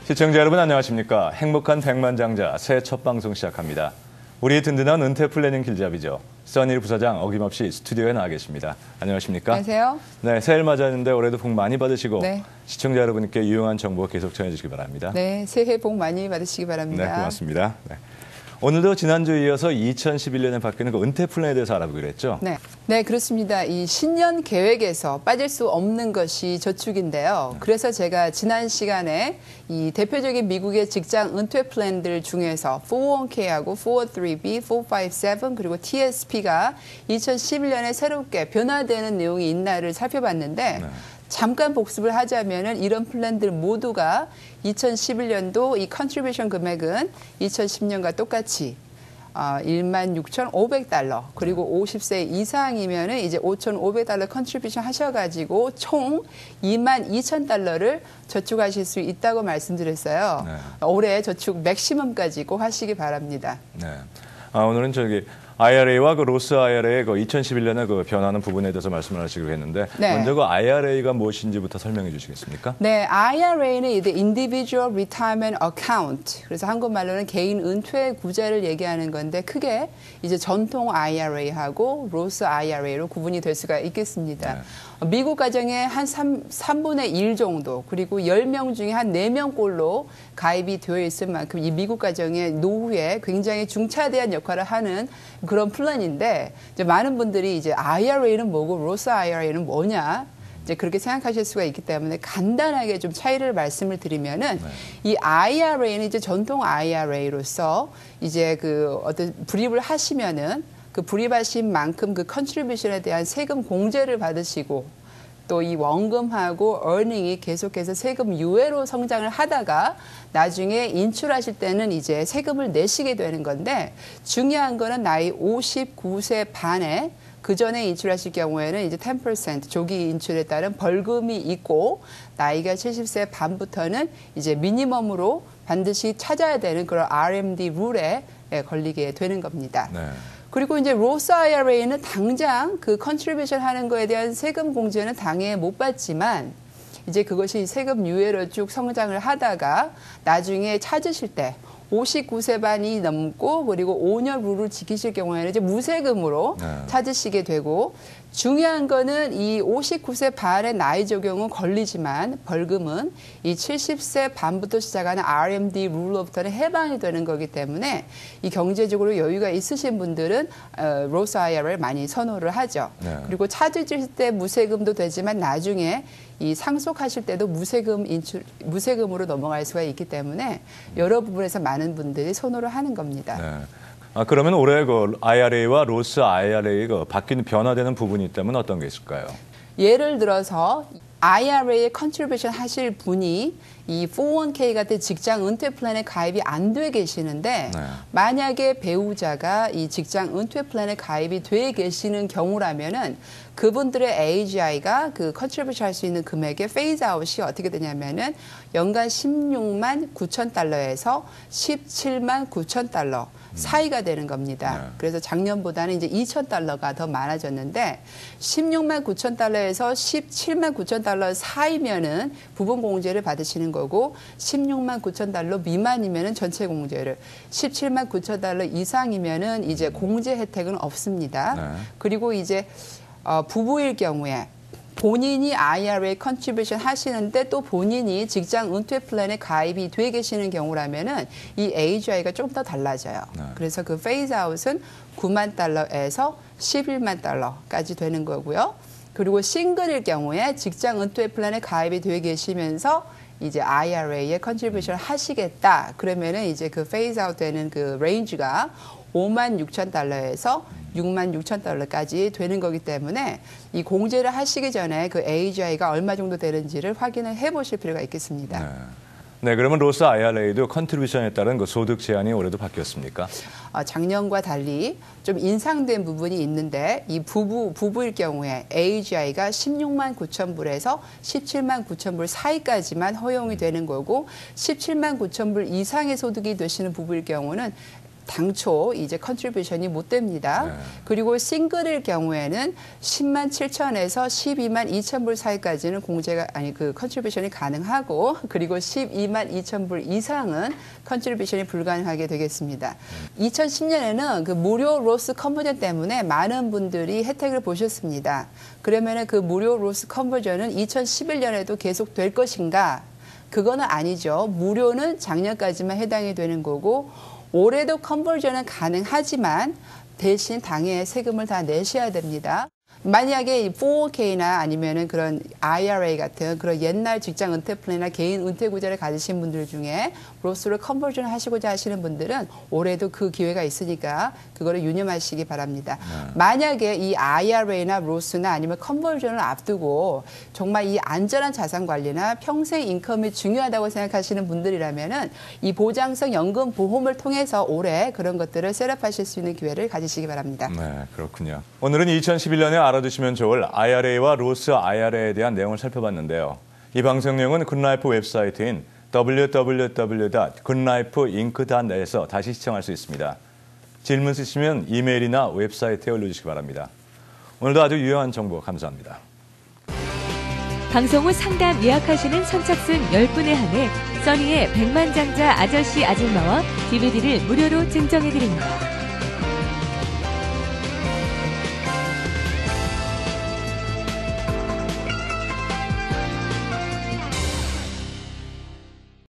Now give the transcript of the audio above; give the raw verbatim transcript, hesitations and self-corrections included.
시청자 여러분 안녕하십니까. 행복한 백만장자 새해 첫 방송 시작합니다. 우리의 든든한 은퇴 플래닝 길잡이죠. 써니 부사장 어김없이 스튜디오에 나와 계십니다. 안녕하십니까? 안녕하세요. 네, 새해를 맞았는데 올해도 복 많이 받으시고 네. 시청자 여러분께 유용한 정보 계속 전해주시기 바랍니다. 네, 새해 복 많이 받으시기 바랍니다. 네, 고맙습니다. 네. 오늘도 지난주에 이어서 이천십일 년에 바뀌는 그 은퇴 플랜에 대해서 알아보기로 했죠? 네, 네 그렇습니다. 이 신년 계획에서 빠질 수 없는 것이 저축인데요. 네. 그래서 제가 지난 시간에 이 대표적인 미국의 직장 은퇴 플랜들 중에서 사백십일케이하고 사백십삼 비, 사백오십칠 그리고 티에스피가 이천십일 년에 새롭게 변화되는 내용이 있나를 살펴봤는데 네. 잠깐 복습을 하자면은 이런 플랜들 모두가 이천십일 년도 이 컨트리뷰션 금액은 이천십 년과 똑같이 어, 일만 육천오백 달러 그리고 오십 세 이상이면은 이제 오천오백 달러 컨트리뷰션 하셔가지고 총 이만 이천 달러를 저축하실 수 있다고 말씀드렸어요. 네. 올해 저축 맥시멈까지 꼭 하시기 바랍니다. 네. 아, 오늘은 저기 아이알에이와 그 로스 아이알에이의 그 이천십일 년에 그 변하는 부분에 대해서 말씀을 하시기로 했는데 네. 먼저 그 아이알에이가 무엇인지부터 설명해 주시겠습니까? 네, 아이알에이는 이제 Individual Retirement Account. 그래서 한국말로는 개인 은퇴 구제를 얘기하는 건데 크게 이제 전통 아이알에이하고 로스 아이알에이로 구분이 될 수가 있겠습니다. 네. 미국 가정의 한 삼분의 일 정도 그리고 열 명 중에 한 네 명꼴로 가입이 되어 있을 만큼 이 미국 가정의 노후에 굉장히 중차대한 역할을 하는 그런 플랜인데 이제 많은 분들이 이제 아이알에이는 뭐고 로스 아이알에이는 뭐냐 이제 그렇게 생각하실 수가 있기 때문에 간단하게 좀 차이를 말씀을 드리면은 네. 이 아이알에이는 이제 전통 아이알에이로서 이제 그 어떤 불입을 하시면은 그 불입하신 만큼 그 컨트리뷰션에 대한 세금 공제를 받으시고 또 이 원금하고 어닝이 계속해서 세금 유예로 성장을 하다가 나중에 인출하실 때는 이제 세금을 내시게 되는 건데 중요한 거는 나이 오십구 세 반에 그 전에 인출하실 경우에는 이제 십 퍼센트 조기 인출에 따른 벌금이 있고 나이가 칠십 세 반부터는 이제 미니멈으로 반드시 찾아야 되는 그런 알엠디 룰에 걸리게 되는 겁니다. 네. 그리고 이제 로스 아이알에이는 당장 그 컨트리뷰션 하는 거에 대한 세금 공제는 당해 못 받지만 이제 그것이 세금 유예로 쭉 성장을 하다가 나중에 찾으실 때 오십구 세 반이 넘고 그리고 오 년 룰을 지키실 경우에는 이제 무세금으로 네. 찾으시게 되고 중요한 거는 이 오십구 세 반의 나이 적용은 걸리지만 벌금은 이 칠십 세 반부터 시작하는 알엠디 룰로부터는 해방이 되는 거기 때문에 이 경제적으로 여유가 있으신 분들은 어, 로스 아이알에이를 많이 선호를 하죠. 네. 그리고 찾으실 때 무세금도 되지만 나중에 이 상속하실 때도 무세금 인출, 무세금으로 넘어갈 수가 있기 때문에 여러 부분에서 많은 분들이 선호를 하는 겁니다. 네. 아, 그러면 올해 그 아이알에이와 로스 아이알에이가 바뀌는 변화되는 부분이 있다면 어떤 게 있을까요? 예를 들어서 아이알에이에 컨트리뷰션 하실 분이 이 사백십일케이 같은 직장 은퇴 플랜에 가입이 안 돼 계시는데 네. 만약에 배우자가 이 직장 은퇴 플랜에 가입이 돼 계시는 경우라면은 그분들의 에이지아이가 그 컨트리뷰션 할 수 있는 금액의 페이즈 아웃이 어떻게 되냐면은 연간 십육만 구천 달러에서 십칠만 구천 달러 사이가 되는 겁니다. 네. 그래서 작년보다는 이제 이천 달러가 더 많아졌는데 십육만 구천 달러에서 십칠만 구천 달러 사이면은 부분 공제를 받으시는 거고 십육만 구천 달러 미만이면은 전체 공제를 십칠만 구천 달러 이상이면은 이제 공제 혜택은 없습니다. 네. 그리고 이제 어, 부부일 경우에 본인이 아이알에이 컨트리뷰션 하시는데 또 본인이 직장 은퇴 플랜에 가입이 돼 계시는 경우라면은 이 에이지아이가 조금 더 달라져요. 네. 그래서 그 페이즈 아웃은 구만 달러에서 십일만 달러까지 되는 거고요. 그리고 싱글일 경우에 직장 은퇴 플랜에 가입이 돼 계시면서 이제 아이알에이에 컨트리뷰션을 하시겠다. 그러면은 이제 그 페이즈 아웃 되는 그 레인지가 오만 육천 달러에서 육만 육천 달러까지 되는 거기 때문에 이 공제를 하시기 전에 그 에이지아이가 얼마 정도 되는지를 확인을 해보실 필요가 있겠습니다. 네. 네, 그러면 로스 아이알에이도 컨트리뷰션에 따른 그 소득 제한이 올해도 바뀌었습니까? 어, 작년과 달리 좀 인상된 부분이 있는데 이 부부, 부부일 경우에 에이지아이가 십육만 구천 불에서 십칠만 구천 불 사이까지만 허용이 되는 거고 십칠만 구천 불 이상의 소득이 되시는 부부일 경우는 당초 이제 컨트리뷰션이 못 됩니다. 네. 그리고 싱글일 경우에는 십만 칠천에서 십이만 이천 불 사이까지는 공제가 아니 그 컨트리뷰션이 가능하고 그리고 십이만 이천 불 이상은 컨트리뷰션이 불가능하게 되겠습니다. 음. 이천십 년에는 그 무료 로스 컨버전 때문에 많은 분들이 혜택을 보셨습니다. 그러면은 그 무료 로스 컨버전은 이천십일 년에도 계속 될 것인가? 그거는 아니죠. 무료는 작년까지만 해당이 되는 거고 올해도 컨버전은 가능하지만 대신 당해 세금을 다 내셔야 됩니다. 만약에 이 포오케이나 아니면은 그런 아이알에이 같은 그런 옛날 직장 은퇴 플랜이나 개인 은퇴 구제를 가지신 분들 중에 로스를 컨버전 하시고자 하시는 분들은 올해도 그 기회가 있으니까 그거를 유념하시기 바랍니다. 네. 만약에 이 아이알에이나 로스나 아니면 컨버전을 앞두고 정말 이 안전한 자산 관리나 평생 인컴이 중요하다고 생각하시는 분들이라면은 이 보장성 연금 보험을 통해서 올해 그런 것들을 셋업하실 수 있는 기회를 가지시기 바랍니다. 네, 그렇군요. 오늘은 이천십일 년에 알아두시면 좋을 아이알에이와 로스 아이알에이에 대한 내용을 살펴봤는데요. 이 방송 내용은 굿라이프 웹사이트인 더블유 더블유 더블유 닷 굿라이프 잉크 닷 넷에서 다시 시청할 수 있습니다. 질문 있으시면 이메일이나 웹사이트에 올려주시기 바랍니다. 오늘도 아주 유용한 정보 감사합니다. 방송 후 상담 예약하시는 선착순 열 분에 한해 써니의 백만장자 아저씨 아줌마와 디비디를 무료로 증정해드립니다.